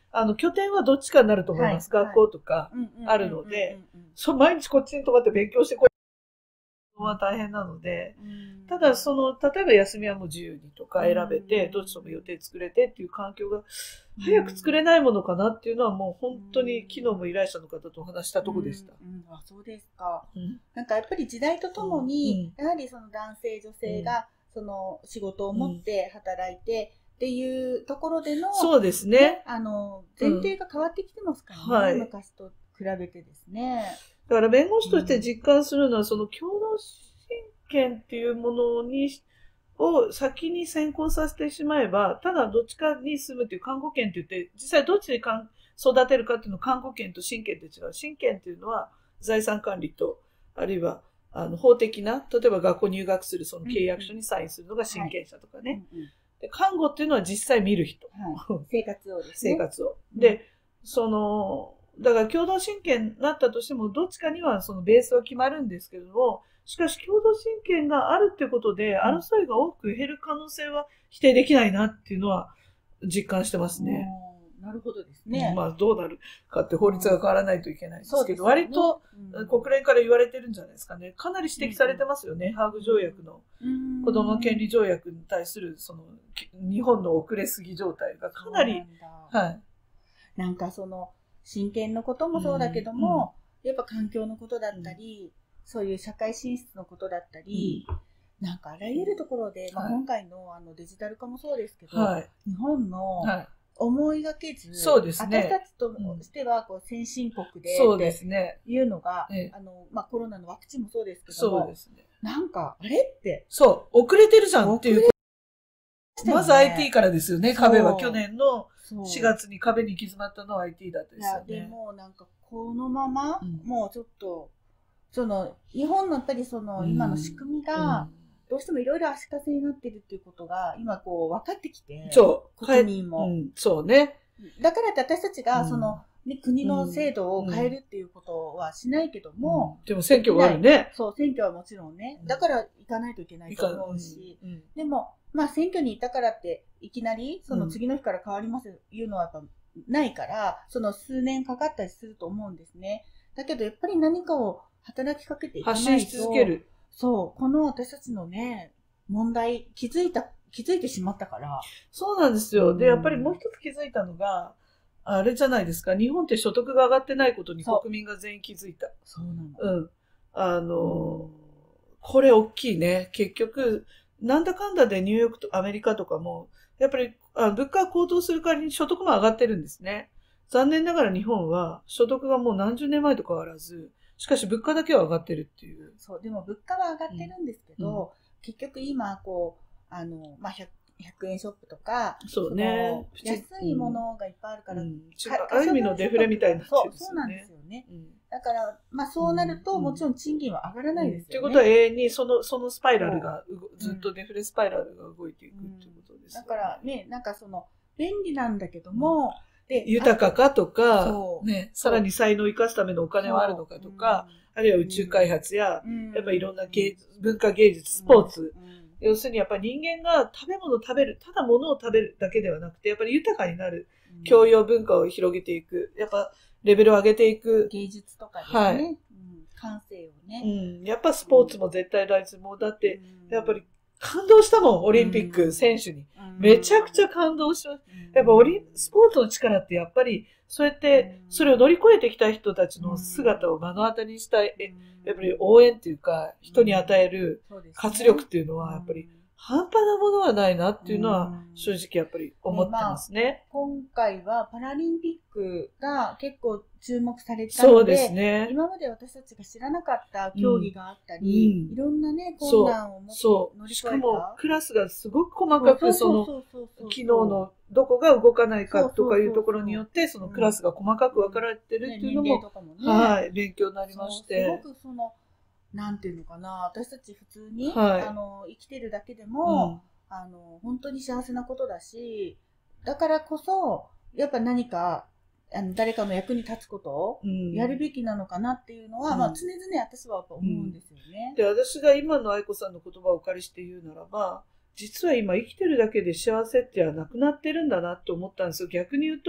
拠点はどっちかになると思います。学校とかあるので、毎日こっちに泊まって勉強してこい。は大変なので、ただ例えば休みはもう自由にとか選べて、どっちとも予定作れてっていう環境が早く作れないものかなっていうのはもう本当に昨日も依頼者の方とお話したとこでした。 あ、そうですか。なんかやっぱり時代とともに、やはりその男性女性がその仕事を持って働いてっていうところでの、 そうですね。 前提が変わってきてますからね、昔と比べてですね。 だから弁護士として実感するのは、その共同親権っていうものを先に先行させてしまえば、ただどっちかに住むっていう監護権って言って、実際どっちで育てるかっていうのを監護権と親権って違う。親権っていうのは財産管理と、あるいは法的な、例えば学校入学するその契約書にサインするのが親権者とかね。で看護っていうのは実際見る人。 生活をですね。 生活を。で、だから共同親権になったとしても、どっちかにはそのベースは決まるんですけれども、しかし共同親権があるってことで、争いが多く減る可能性は否定できないなっていうのは実感してますね。 なるほどですね。 まあどうなるかって法律が変わらないといけないんですけど、割と国連から言われてるんじゃないですかね。かなり指摘されてますよね。ハーグ条約の子ども権利条約に対する日本の遅れすぎ状態がかなり、 なんか親権のこともそうだけども、やっぱ環境のことだったり、そういう社会進出のことだったり、なんかあらゆるところで、今回のデジタル化もそうですけど、日本の思いがけず、私たちとしては先進国でっていうのが、コロナのワクチンもそうですけども、なんかあれって。 そう、遅れてるじゃんっていう。まず IT からですよね、壁は。去年の4月に壁に行き詰まったのは IT だったですよね。 でもなんかこのまま、もうちょっと、日本のやっぱり今の仕組みが、どうしてもいろいろ足かせになってるっていうことが、今分かってきて、国民も。 そうね。 だからって私たちが、国の制度を変えるっていうことはしないけども。 でも選挙があるね。 そう、選挙はもちろんね。だから行かないといけないと思うし。でも、選挙に行ったからって、いきなり、次の日から変わりますいうのはやっぱないから、数年かかったりすると思うんですね。だけど、やっぱり何かを働きかけていかないと。 発信し続ける。 そう、この私たちのね、問題、気づいてしまったから。 そうなんですよ。で、やっぱりもう一つ気づいたのが、あれじゃないですか。日本って所得が上がってないことに国民が全員気づいた。 そうなの。これ大きいね。結局、なんだかんだでニューヨークとアメリカとかも、やっぱり物価が高騰する代わりに所得も上がってるんですね。残念ながら日本は所得がもう何十年前と変わらず、しかし物価だけは上がってるっていう。 そう、でも物価は上がってるんですけど、結局今、100円ショップとか、 そうね。 安いものがいっぱいあるから、 ある意味のデフレみたいになってるんですよね。 そうなんですよね。だから、そうなると、もちろん賃金は上がらないですよね。 ということは永遠にそのスパイラルが、ずっとデフレスパイラルが動いていくっていうことですよね。 だからね、なんか便利なんだけども、 豊かかとか、ね、さらに才能を生かすためのお金はあるのかとか、あるいは宇宙開発や、やっぱりいろんな文化芸術、スポーツ、要するにやっぱり人間が食べ物を食べる、ただ物を食べるだけではなくて、やっぱり豊かになる、教養文化を広げていく、やっぱレベルを上げていく。 芸術とかですね。感性をね。 やっぱスポーツも絶対大事。もうだって、やっぱり感動したもん、オリンピック選手に。めちゃくちゃ感動しました。やっぱスポーツの力ってやっぱり、そうやって、それを乗り越えてきた人たちの姿を目の当たりにしたい、やっぱり応援っていうか、人に与える活力っていうのは、やっぱり半端なものはないなっていうのは、正直やっぱり思ってますね。 今回はパラリンピックが結構注目されたので、そうですね。今まで私たちが知らなかった競技があったり、いろんなね、困難を乗り越えた。 しかも、クラスがすごく細かく、機能のどこが動かないかとかいうところによって、そのクラスが細かく分かられてるっていうのも、はい、勉強になりまして。 すごくなんていうのかな、私たち普通に、生きてるだけでも、本当に幸せなことだし、だからこそ、やっぱ何か、誰かの役に立つことをやるべきなのかなっていうのは、常々私は思うんですよね。 で、私が今の愛子さんの言葉をお借りして言うならば、実は今生きてるだけで幸せってはなくなってるんだなって思ったんですよ。逆に言うと、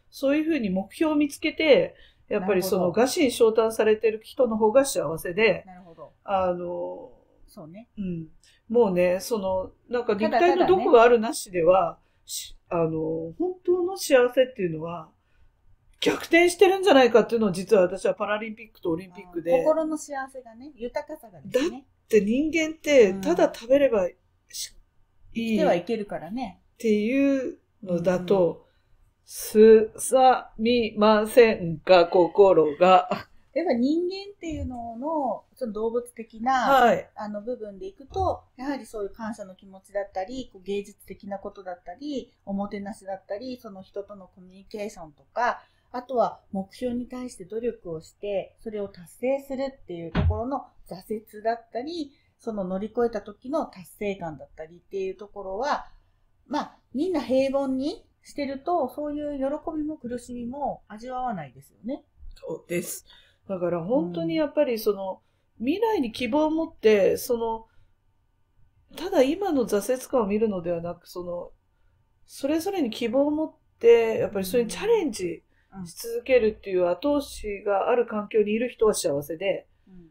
そういうふうに目標を見つけて、やっぱりその餓死に昇胆されてる人の方が幸せで、 なるほど。そうね。 うん。もうね、なんか肉体の毒があるなしでは、本当の幸せっていうのは、逆転してるんじゃないかっていうのを実は私はパラリンピックとオリンピックで。 心の幸せがね、豊かさがですね。 だって人間ってただ食べればいい。 生きてはいけるからね。 っていうのだと、すさみませんか、心が。 やっぱ人間っていうのの、その動物的な、 はい、 部分でいくと、やはりそういう感謝の気持ちだったり、芸術的なことだったり、おもてなしだったり、その人とのコミュニケーションとか、あとは目標に対して努力をして、それを達成するっていうところの挫折だったり、その乗り越えた時の達成感だったりっていうところは、まあ、みんな平凡にしてると、そういう喜びも苦しみも味わわないですよね。 そうです。だから本当にやっぱり未来に希望を持って、ただ今の挫折感を見るのではなく、それぞれに希望を持って、やっぱりそれにチャレンジし続けるっていう後押しがある環境にいる人は幸せで、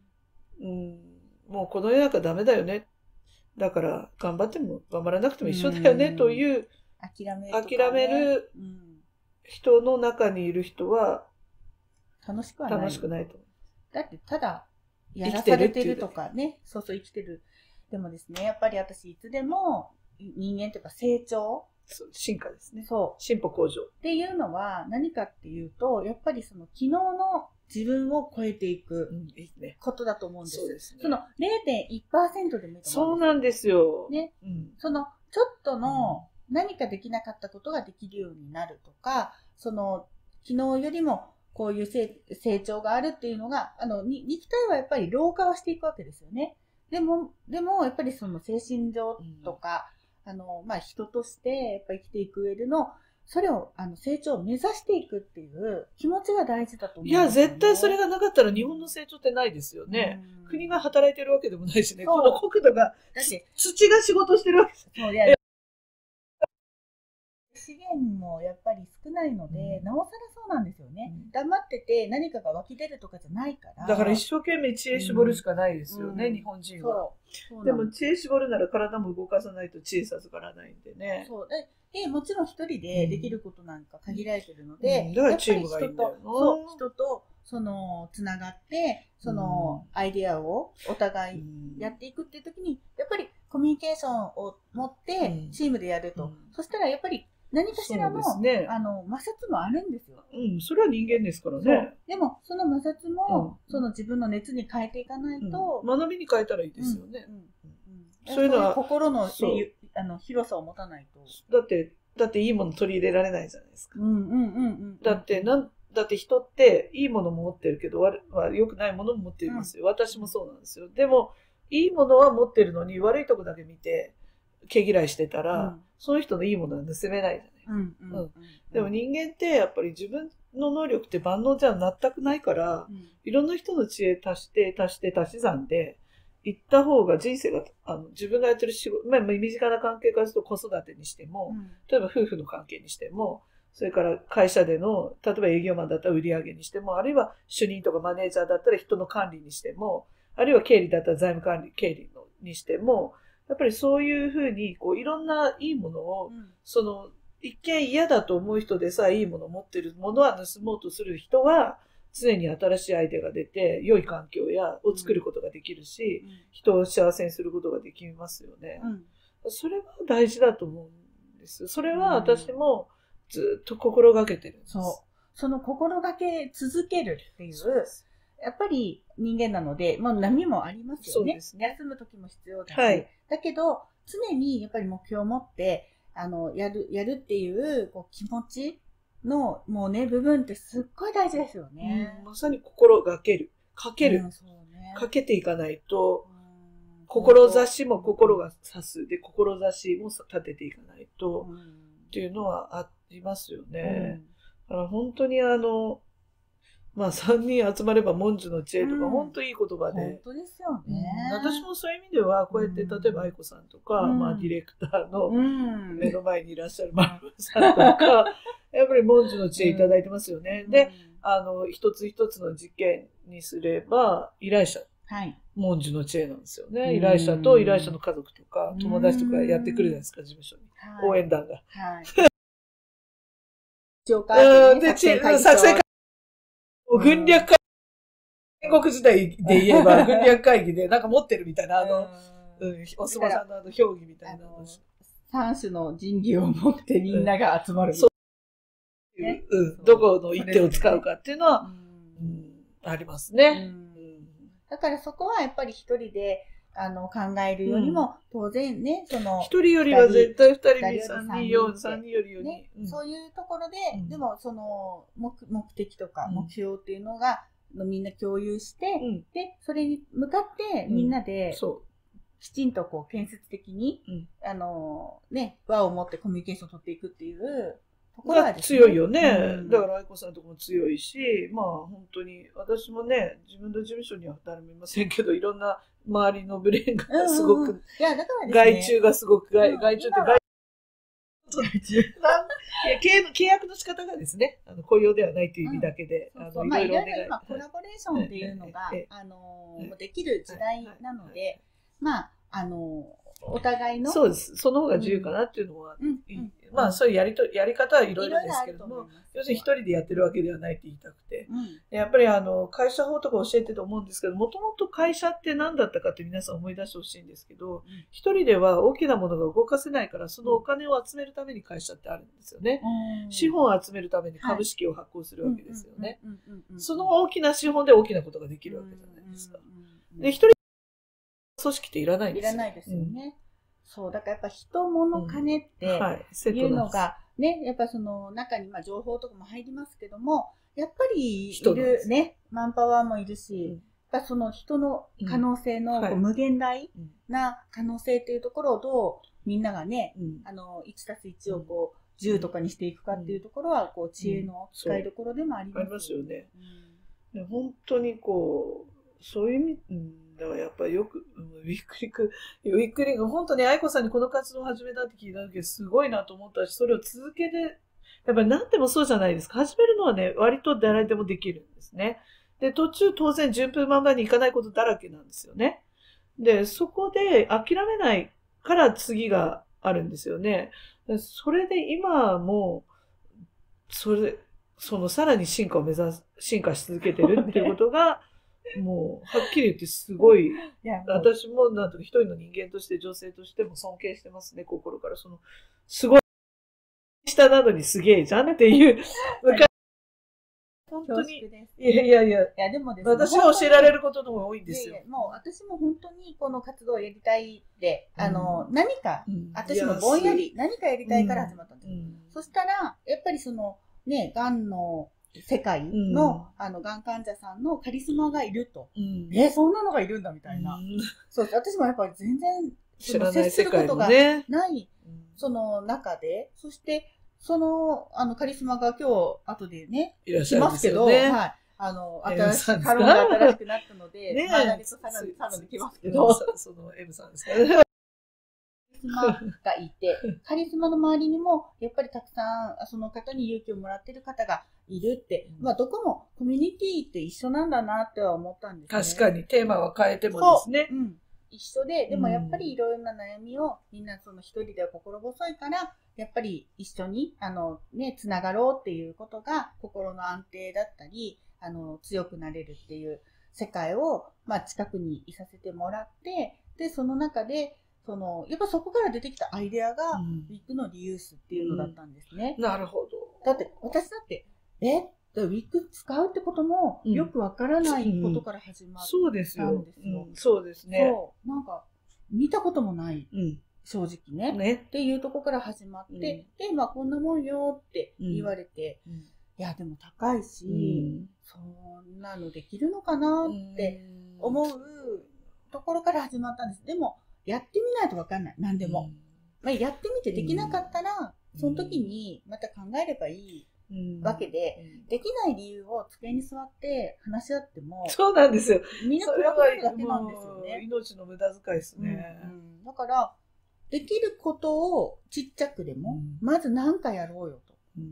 もうこの世の中ダメだよね。だから頑張っても頑張らなくても一緒だよねという諦める人の中にいる人は楽しくはないと思う。 だってただやらされてるとかね、そう生きてる。でもですね、やっぱり私いつでも人間というか成長、 進化ですね。 そう。 進歩向上。 っていうのは何かっていうと、やっぱり昨日の自分を超えていくことだと思うんです。そうですね。0.1% でもいいと思うんです。 そうなんですよ。 ね。ちょっとの何かできなかったことができるようになるとか、昨日よりもこういう成長があるっていうのが、肉体はやっぱり老化はしていくわけですよね。でも、やっぱり精神上とか、人としてやっぱり生きていく上での、それを、成長を目指していくっていう気持ちが大事だと思うんですよね。 いや、絶対それがなかったら日本の成長ってないですよね。国が働いてるわけでもないしね。この国土が、土が仕事してるわけです。そう資源もやっぱり少ないので、なおさらそうなんですよね。黙ってて何かが湧き出るとかじゃないから。 だから一生懸命知恵絞るしかないですよね、日本人は。でも知恵絞るなら体も動かさないと知恵授からないんでね。 そうでもちろん一人でできることなんか限られてるので、 だからチームがいいんだよな。 人とつながって、アイデアをお互いやっていくっていう時に、やっぱりコミュニケーションを持ってチームでやると。そしたらやっぱり何かしらの、摩擦もあるんですよ。 それは人間ですからね。 でも、その摩擦も、自分の熱に変えていかないと。 学びに変えたらいいですよね。 そういうのは、心の広さを持たないと。 だっていいもの取り入れられないじゃないですか。だって人っていいものも持ってるけど、良くないものも持っていますよ。私もそうなんですよ。でも、いいものは持ってるのに悪いとこだけ見て、毛嫌いしてたら、その人のいいものは盗めないじゃない。でも人間ってやっぱり自分の能力って万能じゃ全くないから、いろんな人の知恵足し算で行った方が人生が、自分がやってる仕事、身近な関係からすると子育てにしても、例えば夫婦の関係にしても、それから会社での、例えば営業マンだったら売り上げにしても、あるいは主任とかマネージャーだったら人の管理にしても、あるいは経理だったら財務管理、経理にしても、やっぱりそういうふうに、いろんないいものを、一見嫌だと思う人でさえいいものを持ってるものは盗もうとする人は、常に新しいアイデアが出て、良い環境を作ることができるし、人を幸せにすることができますよね。それは大事だと思うんです。それは私もずっと心がけてるんです。 その心がけ続けるっていう、やっぱり人間なので、波もありますよね。休む時も必要だし。だけど、常にやっぱり目標を持って、やるっていう気持ちの、もうね、部分ってすっごい大事ですよね。 まさに心がける。かける。かけていかないと、志も心が指す。で、志も立てていかないと、っていうのはありますよね。だから本当に3人集まれば文殊の知恵とか、本当いい言葉で。 本当ですよね。 私もそういう意味では、こうやって、例えば愛子さんとか、ディレクターの目の前にいらっしゃる丸さんとか、 やっぱり文殊の知恵いただいてますよね。で、一つ一つの実験にすれば、依頼者。 はい。 文殊の知恵なんですよね。依頼者と依頼者の家族とか、友達とかやってくるじゃないですか、事務所に。応援団が。はい。作戦会議。軍略会議。戦国時代で言えば、軍略会議でなんか持ってるみたいな、お相撲さんの評議みたいな。 三種の神器を持ってみんなが集まる。 どこの一手を使うかっていうのは、ありますね。 だからそこはやっぱり一人で考えるよりも、当然ね、 一人よりは絶対二人に三人よりね、そういうところで、でもその目的とか目標っていうのが、みんな共有して、で、それに向かってみんなで、きちんとこう建設的に、ね、輪を持ってコミュニケーションを取っていくっていうところが強いよね。だから愛子さんのところも強いし、まあ本当に私もね、自分の事務所には誰もいませんけど、いろんんな周りのブレーンがすごく、外注がすごく、外注って契約の仕方がですね、雇用ではないという意味だけで、 いろいろ今コラボレーションっていうのが、できる時代なので、まあ、お互いの。 そうです。その方が自由かなっていうのは、まあ、そういうやり方はいろいろですけれども、要するに一人でやってるわけではないって言いたくて。やっぱり会社法とか教えてと思うんですけど、もともと会社って何だったかって皆さん思い出してほしいんですけど、一人では大きなものが動かせないから、そのお金を集めるために会社ってあるんですよね。資本を集めるために株式を発行するわけですよね。その大きな資本で大きなことができるわけじゃないですか。で、一人組織っていらないんですよ。 いらないですよね。そう、だからやっぱ人物金っていうのが、ね、やっぱその中に情報とかも入りますけども、やっぱりいるね、マンパワーもいるし、やっぱその人の可能性の無限大な可能性っていうところをどうみんながね、1+1 をこう10とかにしていくかっていうところは、こう知恵の使いどころでもありますよね。本当にこう、そういう意味、だからやっぱりよく、ウィックリング、本当に愛子さんにこの活動を始めたって聞いた時すごいなと思ったし、それを続けて、やっぱり何でもそうじゃないですか。始めるのはね、割と誰でもできるんですね。で、途中当然順風満帆にいかないことだらけなんですよね。で、そこで諦めないから次があるんですよね。それで今も、さらに進化し続けてるっていうことが、もう、はっきり言ってすごい、私もなんと一人の人間として女性としても尊敬してますね、心から。すごい、下なのにすげえじゃんっていう、本当に、いや、 でもですね、私が教えられることの方が多いんですよ。 もう私も本当にこの活動をやりたいって、何か、私もぼんやり何かやりたいから始まったんです。そしたら、やっぱりね、癌の世界の、がん患者さんのカリスマがいると。そんなのがいるんだみたいな。そう、私もやっぱり全然、接することがない、その中で、そして、カリスマが今日、後でね、来ますけど、はい。新しい、サロンが新しくなったので、マーガレットサロンで来ますけど、 M さんですかね。 カリスマがいて、カリスマの周りにも、やっぱりたくさん、その方に勇気をもらっている方がいるって、どこもコミュニティって一緒なんだなっては思ったんですね。 確かに、テーマは変えてもですね。 一緒で、でもやっぱりいろいろな悩みを、みんな一人では心細いから、やっぱり一緒に、つながろうっていうことが、心の安定だったり、強くなれるっていう世界を、近くにいさせてもらって、で、その中で、やっぱそこから出てきたアイデアが、ウィッグのリユースっていうのだったんですね。 なるほど。 だって、私だって、ウィッグ使うってことも、よくわからないことから始まったんですよ。 そうですよ。そうですね。 なんか、見たこともない。正直ね。っていうところから始まって、で、こんなもんよって言われて、いや、でも高いし、そんなのできるのかなって思うところから始まったんです。でも、やってみないとわかんない。何でも。やってみてできなかったら、その時にまた考えればいいわけで、できない理由を机に座って話し合っても、 そうなんですよ。 みんな暗くなるだけなんですよね。 命の無駄遣いですね。 だから、できることをちっちゃくでも、まず何かやろうよと。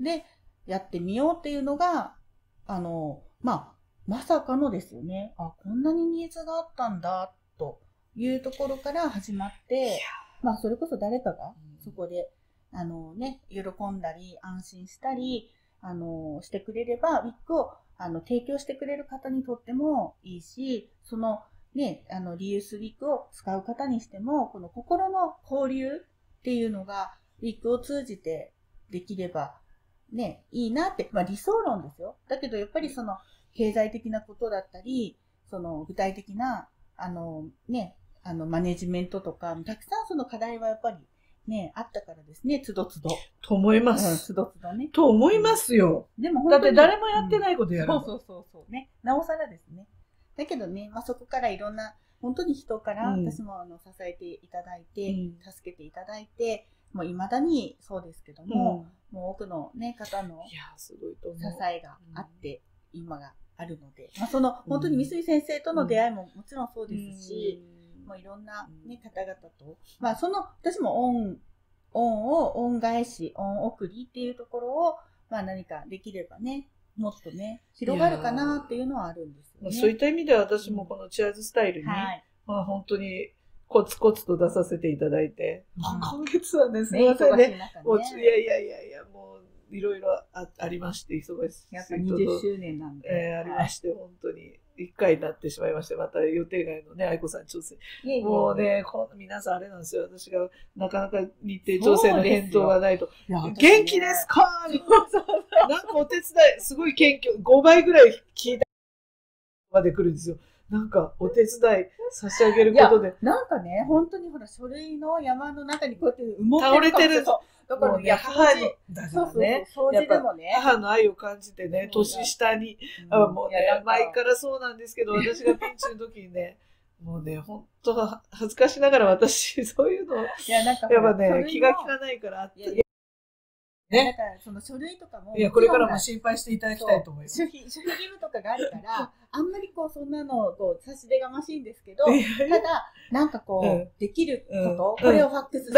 で、やってみようっていうのが、まさかのですよね。こんなにニーズがあったんだ、というところから始まって、それこそ誰かがそこで、喜んだり、安心したり、してくれれば、ウィッグを、提供してくれる方にとってもいいし、その、ね、リユースウィッグを使う方にしても、この心の交流っていうのが、ウィッグを通じてできれば、ね、いいなって、理想論ですよ。だけど、やっぱりその、経済的なことだったり、その、具体的な、マネジメントとか、たくさんその課題はやっぱり、ね、あったからですね、つどつど。 と思います。 つどつどね。 と思いますよ。 でもだって誰もやってないことやる。 そうね。なおさらですね。だけどね、そこからいろんな、本当に人から、私も支えていただいて、助けていただいて、もう未だにそうですけども、もう多くのね、方の支えがあって、今があるので、その、本当に三角先生との出会いももちろんそうですし、もういろんな、ね、方々と、その、私も恩返し、恩送りっていうところを、何かできればね、もっとね、広がるかなっていうのはあるんですよね。 そういった意味では私もこのチアーズスタイルに、本当にコツコツと出させていただいて、今月はね、すみませんね。いや、もういろいろありまして、忙しい。 やっぱ20周年なんで。 ありまして、本当に。1回になってしまいまして、また予定外のね、愛子さん調整。もうね、皆さんあれなんですよ。私がなかなか日程調整の返答がないと。元気ですかなんかお手伝い、すごい謙虚、5倍ぐらい聞いたまで来るんですよ。なんかお手伝い差し上げることで。 なんかね、本当にほら、書類の山の中にこうやって埋もって倒れてる。 だからね、 母の、だからね、母の愛を感じてね、年下に、もうね、前からそうなんですけど、私がピンチの時にね、もうね、本当恥ずかしながら私、そういうの、やっぱね、気が利かないからあって。 だからその書類とかも、 これからも心配していただきたいと思います。 守秘義務とかがあるから、あんまりそんなの差し出がましいんですけど、ただなんかできること、これをファックス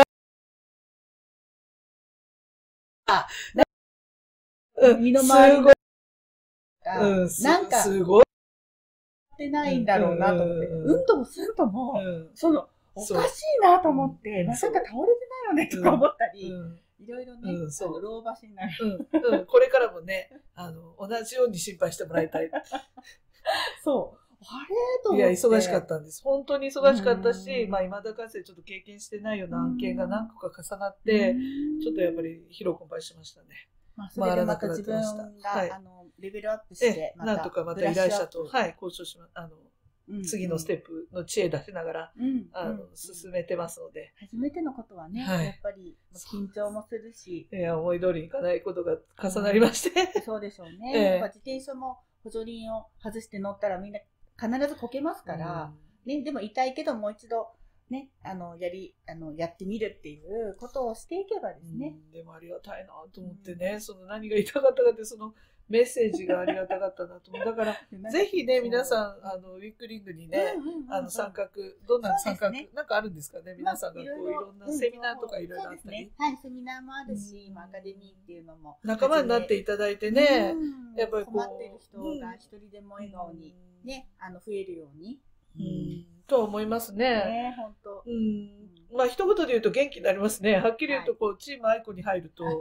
身の回りなんかすごいってないんだろうなと思って、うんともすんともおかしいなと思って、まさか倒れてないよねとか思ったり。いろいろね、老婆になる。 これからもね、同じように心配してもらいたい。 そう。あれと思って。 いや、忙しかったんです。本当に忙しかったし、未だかつてちょっと経験してないような案件が何個か重なって、ちょっとやっぱり疲労困憊しましたね。 それでまた自分が、レベルアップして、 なんとかまた依頼者と、交渉します。次のステップの知恵出しながら、進めてますので。 初めてのことはね、やっぱり緊張もするし。 いや、思い通りにいかないことが重なりまして。 そうでしょうね。自転車も補助輪を外して乗ったらみんな必ずこけますから、ね、でも痛いけどもう一度、ね、やってみるっていうことをしていけばですね。 でもありがたいなと思ってね、何が言いたかったかって、メッセージがありがたかったなと思う。だから、ぜひね、皆さん、ウィッグリングにね、参画、どんな参画、なんかあるんですかね、皆さんがいろんなセミナーとかいろいろあったり。 はい、セミナーもあるし、アカデミーっていうのも。 仲間になっていただいてね、 やっぱり困っている人が一人でも笑顔にね、増えるように。 と思いますね。 本当。 一言で言うと元気になりますね。はっきり言うと、チームアイコに入ると、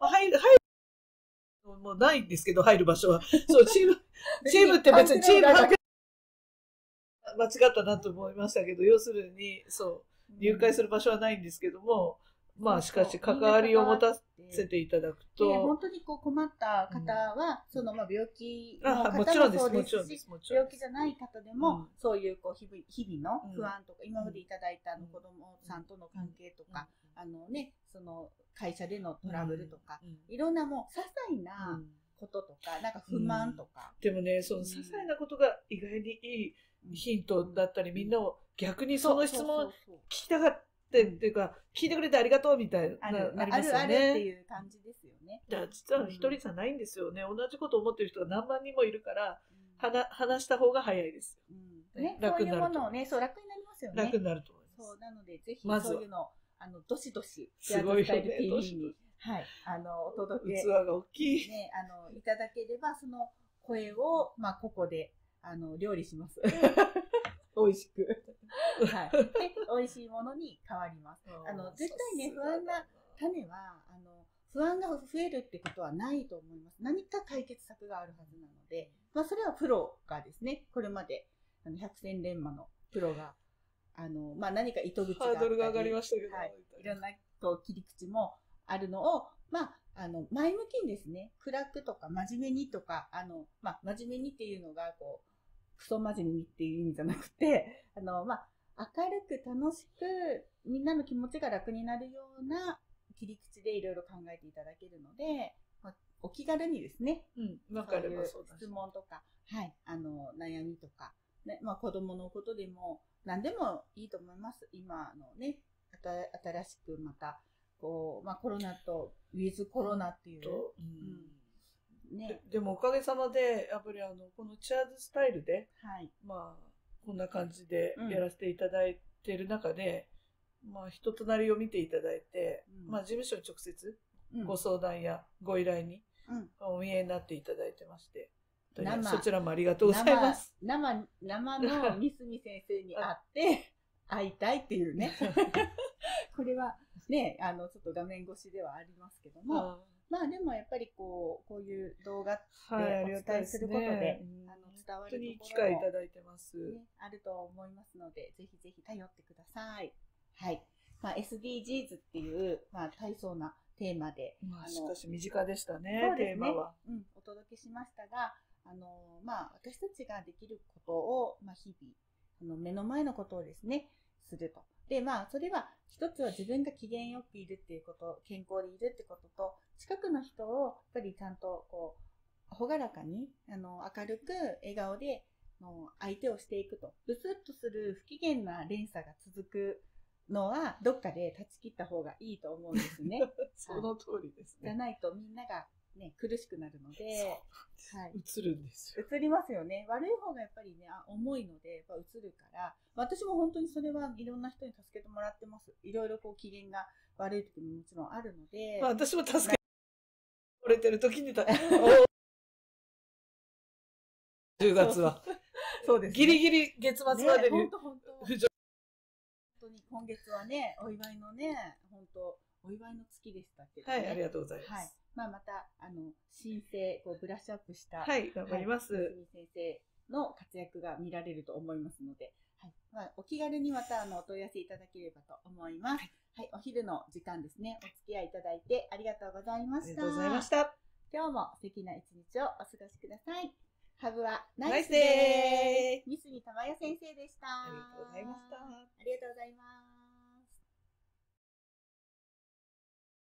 もうないんですけど、入る場所は。そう、チームって別にチームだけ間違ったなと思いましたけど、要するに、入会する場所はないんですけども、しかし関わりを持たせていただくと。 本当に困った方は、病気の方もそうですし、病気じゃない方でも、そういう日々の不安とか、今までいただいた子供さんとの関係とか、会社でのトラブルとか、いろんなもう、些細なこととか、なんか不満とか。 でもね、些細なことが意外にいいヒントだったり、みんなを逆にその質問聞きたかった。っていうか、聞いてくれてありがとうみたいな、 なりますよね。あるっていう感じですよね。 実は一人じゃないんですよね。同じことを思ってる人が何万人もいるから、話した方が早いです。 楽になる。そういうものをね、楽になりますよね。 楽になると思います。 なので、ぜひそういうの、どしどし、 すごいよね。 はい、お届け。 器が大きい。 ね、いただければ、その声を、まあ、ここで、料理します。美味しく。はい。で、美味しいものに変わります。絶対ね、不安な種は、不安が増えるってことはないと思います。何か解決策があるはずなので、まあ、それはプロがですね、これまで、百戦錬磨のプロが、まあ、何か糸口があったり、 ハードルが上がりましたけど、 はい。いろんな、切り口もあるのを、まあ、前向きにですね、暗くとか真面目にとか、まあ、真面目にっていうのが、クソ真面目にっていう意味じゃなくて、まあ、明るく楽しく、みんなの気持ちが楽になるような切り口でいろいろ考えていただけるので、まあ、お気軽にですね、 わかればそうだし。 質問とか、はい、悩みとか、ね、まあ、子供のことでも、何でもいいと思います。今のね、新しくまた、まあ、コロナと、ウィズコロナっていう。 ね、でもおかげさまで、やっぱりこのチアーズスタイルで、 はい、 まあ、こんな感じでやらせていただいている中で、まあ、人となりを見ていただいて、まあ、事務所に直接ご相談やご依頼にお見えになっていただいてまして、そちらもありがとうございます。 生の三角先生に会って、会いたいっていうね。これはね、ちょっと画面越しではありますけども、まあでもやっぱりこういう動画でお伝えすることで、伝わるところも、 本当にいい機会いただいてます、 ね。あると思いますので、ぜひぜひ頼ってください。はい。まあ SDGs っていう、まあ大層なテーマで。 しかし身近でしたね、テーマは。 お届けしましたが、まあ私たちができることを、まあ日々、目の前のことをですね、すると。で、まあ、それは、一つは自分が機嫌よくいるっていうこと、健康でいるってことと、近くの人を、やっぱりちゃんと、ほがらかに、明るく、笑顔で、相手をしていくと。ブスッとする不機嫌な連鎖が続くのは、どっかで断ち切った方がいいと思うんですね。 その通りですね。 じゃないとみんなが、ね、苦しくなるので、 はい。映るんですよ。 映りますよね。悪い方がやっぱりね、重いので、やっぱ映るから、私も本当にそれはいろんな人に助けてもらってます。いろいろ機嫌が悪い時ももちろんあるので。 まあ私も助けてもらってる時に10月は。 そうです、ね。 ギリギリ月末までに。 本当に今月はね、お祝いのね、お祝いの月でしたけど、ね。 はい、ありがとうございます。はい。 まあ、また、新生、ブラッシュアップした。 はい、頑張ります。 先生の活躍が見られると思いますので、はい。まあ、お気軽にまた、お問い合わせいただければと思います。はい、お昼の時間ですね、お付き合いいただいてありがとうございました。 ありがとうございました。 今日も素敵な一日をお過ごしください。Have a nice day! 三角玉代先生でした。 ありがとうございました。 ありがとうございます。